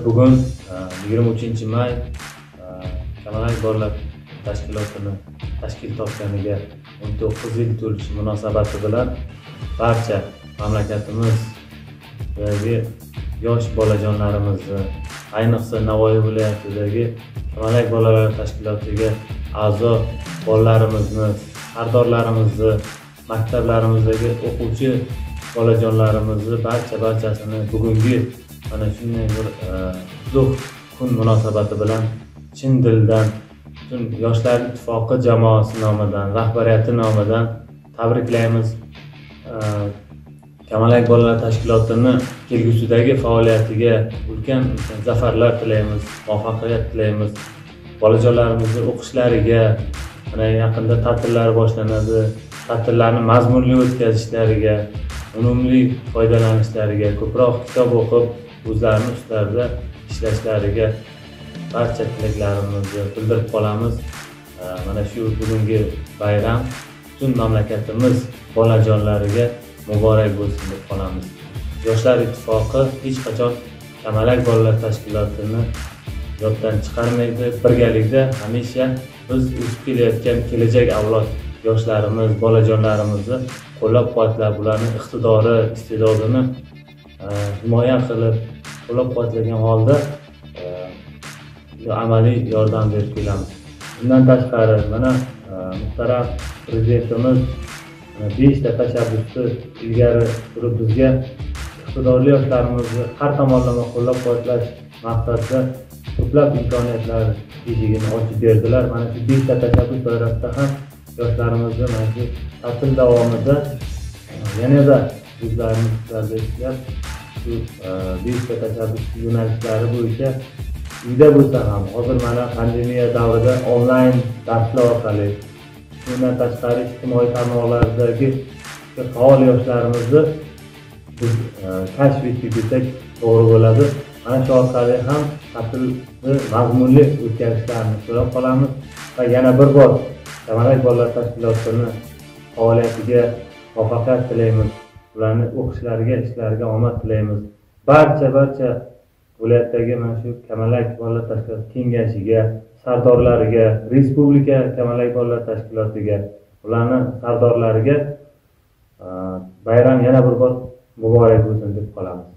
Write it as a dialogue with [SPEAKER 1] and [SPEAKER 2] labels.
[SPEAKER 1] bugun 23-may Kamalak bolalar tashkilotini tashkil topganiga 19 yil to'lishi munosabati bilan barcha mamlakatimizdagi yosh bolajonlarimizni, ayniqsa Navoiy viloyatidagi Kamalak bolalar tashkilotiga a'zo bolalarimizni, sardorlarimizni, maktablarimizdagi o'quvchi bolajonlarimizni barchasini bugungi mana shunday bir qutlug' kun munosabati bilan chin dildan butun Yoshlar ittifoqi jamoasi nomidan, rahbariyati nomidan tabriklaymiz. Kamalak bolalar tashkilotini kelgusidagi faoliyatiga ulkan zafarlar tilaymiz, muvaffaqiyat tilaymiz. Bolajonlarimizni o'qishlariga, mana yaqinda ta'tillar boshlanadi, ta'tillarni mazmunli o'tkazishlariga, unumli foydalanishlariga, ko'proq kitob o'qib, o'zlarini ustlarida ishlashlariga barcha tilaklarimizni bildirib qolamiz. Mana shu bugungi bayram butun mamlakatimiz bolajonlariga muborak bo'lsin deb qolamiz. Yoshlar ittifoqi hech qachon Kamalak bolalar tashkilotini yoddan chiqarmaydi. Birgalikda hamisha biz o'sib kelayotgan kelajak avlod yoshlarimiz, bolajonlarimizni qo'llab-quvvatlab, ularning iqtidori, iste'dodini himoya qilib, qo'llab-quvvatlagan holda amaliy yordam berib kelamiz. Bundan tashqari, mana muhtaram prezidentimiz 5 ta tashabbusni ilgari surib bizga iqtidorli yoshlarimizni har tomonlama qo'llab-quvvatlash maqsadida ko'plab imkoniyatlar eshigini ochib berdilar. Mana shu 5 ta tashabbus doirasida ham yoshlarimizni mana shu ta'til davomida yanada o'zlarini ustlarida ishlab, shu 5 ta tashabbus yo'nalishlari bo'yicha uyda bo'lsa ham, hozir mana pandemiya davrida onlayn darslar orqali, bundan tashqari ijtimoiy tarmoqlardagi faol yoshlarimizni biz kashf etib desak to'g'ri bo'ladi. Mana shu orqali ham ta'tilni mazmunli o'tkazishlarini so'rab qolamiz va yana bir bor Kamalak bolalar tashkilotini faoliyatiga muvaffaqiyat tilaymiz. Ularni o'qishlariga, ishlariga omad tilaymiz. Barcha viloyatdagi mana shu Kamalak bolalar tashkiloti kengashiga, sardorlariga, respublika Kamalak bolalar tashkilotiga, ularning sardorlariga bayram yana bir bor muborak bo'lsin deb qolamiz.